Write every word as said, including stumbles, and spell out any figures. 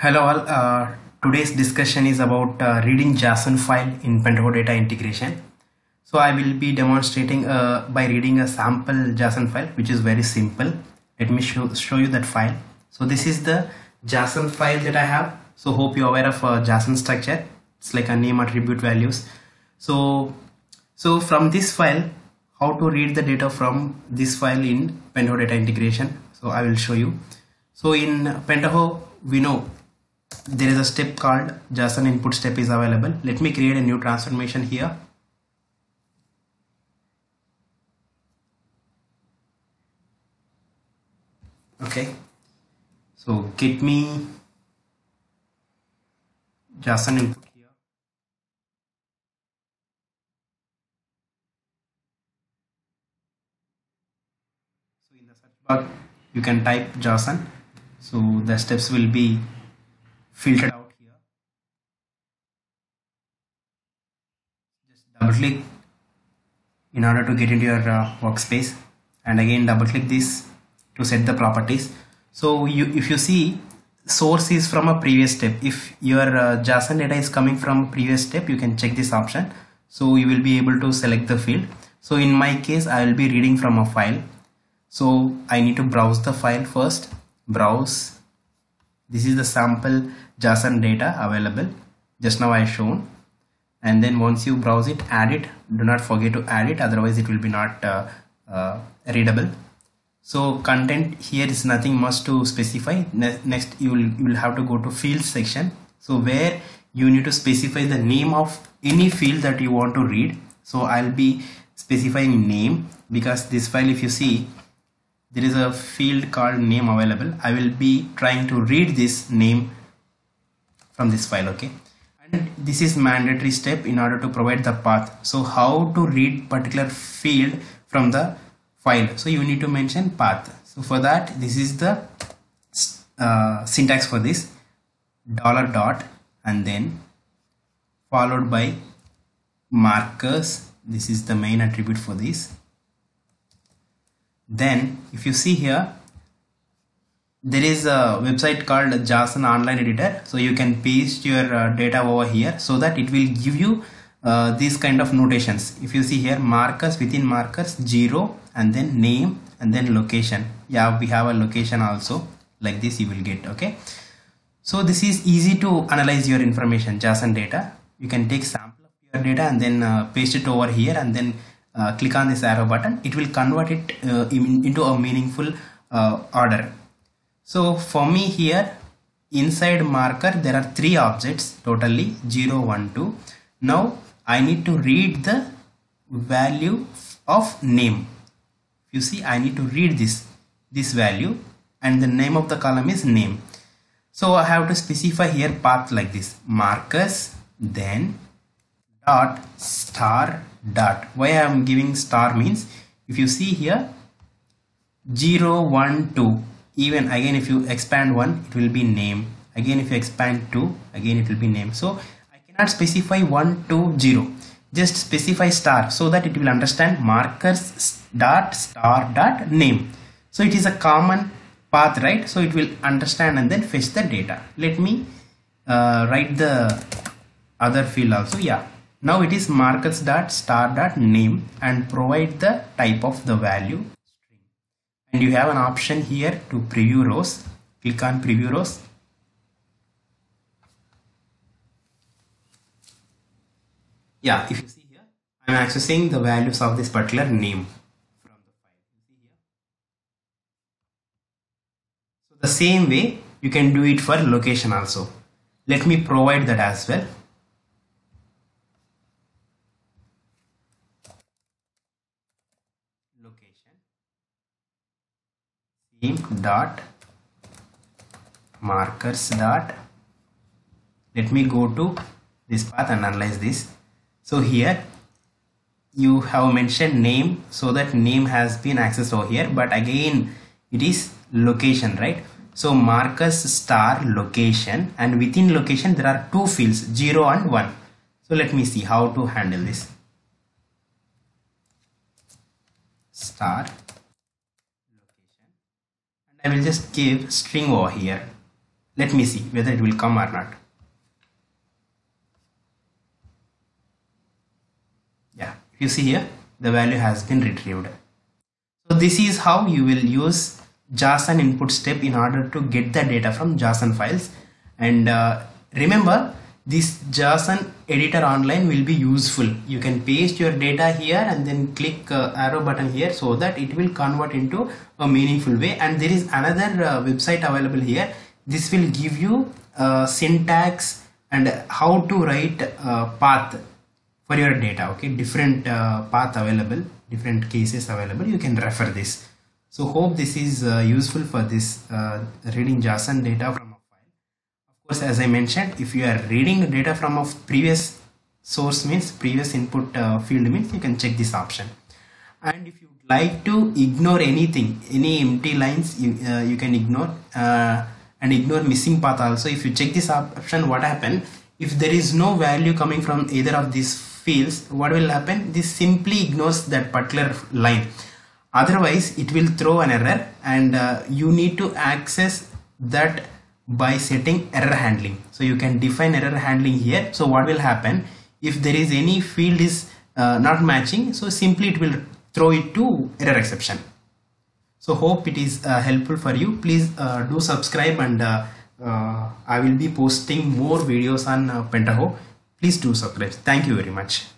Hello all. Uh, today's discussion is about uh, reading JSON file in Pentaho data integration. So I will be demonstrating uh, by reading a sample JSON file, which is very simple. Let me show, show you that file. So this is the JSON file that I have. So hope you're aware of uh, JSON structure. It's like a name, attribute, values. So, so from this file, how to read the data from this file in Pentaho data integration. So I will show you. So in Pentaho, we know there is a step called JSON input step is available. Let me create a new transformation here. Okay, so get me JSON input here. So in the search bar you can type JSON, so the steps will be filtered out here. Just double click in order to get into your uh, workspace, and again double click this to set the properties. So you, if you see, source is from a previous step. If your uh, JSON data is coming from previous step, you can check this option. So you will be able to select the field. So in my case, I will be reading from a file. So I need to browse the file first. Browse. This is the sample JSON data available. Just now I shown. And then once you browse it, add it. Do not forget to add it, otherwise it will be not uh, uh, readable. So content here is nothing much to specify. Ne next you will, you will have to go to fields section. So where you need to specify the name of any field that you want to read. So I'll be specifying name, because this file, if you see, there is a field called name available. I will be trying to read this name from this file. Okay, and this is mandatory step in order to provide the path. So how to read particular field from the file? So you need to mention path. So for that, this is the uh, syntax for this: dollar dot and then followed by markers. This is the main attribute for this. Then if you see here, there is a website called JSON Online Editor. So you can paste your uh, data over here, so that it will give you uh, these kind of notations. If you see here, markers, within markers, zero, and then name, and then location. Yeah, we have a location also, like this you will get. Okay, so this is easy to analyze your information, JSON data. You can take sample of your data and then uh, paste it over here, and then uh, click on this arrow button. It will convert it uh, in, into a meaningful uh, order. So for me here, inside marker there are three objects totally, zero, one, two. Now I need to read the value of name. You see, I need to read this this value, and the name of the column is name. So I have to specify here path like this: markers, then dot, star, dot. Why I am giving star means, if you see here, zero, one, two, even again if you expand one, it will be name. Again if you expand two, again it will be name. So I cannot specify one, two, zero. Just specify star, so that it will understand markers dot star dot name. So it is a common path, right? So it will understand and then fetch the data. Let me uh, write the other field also. Yeah, now it is markers dot star dot name, and provide the type of the value. And you have an option here to preview rows. Click on preview rows. Yeah, if you see here, I am accessing the values of this particular name from the file. You see here. So the same way you can do it for location also. Let me provide that as well. Location. Same dot markers dot. Let me go to this path and analyze this. So here you have mentioned name, so that name has been accessed over here, but again it is location, right? So markers star location, and within location there are two fields, zero and one. So let me see how to handle this. Star location, and I will just give string over here. Let me see whether it will come or not. Yeah, if you see here, the value has been retrieved. So this is how you will use JSON input step in order to get the data from JSON files. And uh, remember, this JSON editor online will be useful. You can paste your data here and then click uh, arrow button here so that it will convert into a meaningful way. And there is another uh, website available here. This will give you uh, syntax and how to write uh, path for your data. Okay, different uh, path available, different cases available. You can refer this. So hope this is uh, useful for this uh, reading JSON data from a file. Of course, as I mentioned, if you are reading data from a previous source, means previous input uh, field, means you can check this option. And if you would like to ignore anything, any empty lines, you, uh, you can ignore uh, and ignore missing path also. If you check this option, what happens? If there is no value coming from either of these fields, what will happen? This simply ignores that particular line. Otherwise, it will throw an error, and uh, you need to access that by setting error handling. So you can define error handling here. So what will happen if there is any field is uh, not matching? So simply it will throw it to error exception. So hope it is uh, helpful for you. Please uh, do subscribe, and uh, uh, I will be posting more videos on uh, Pentaho. Please do subscribe. Thank you very much.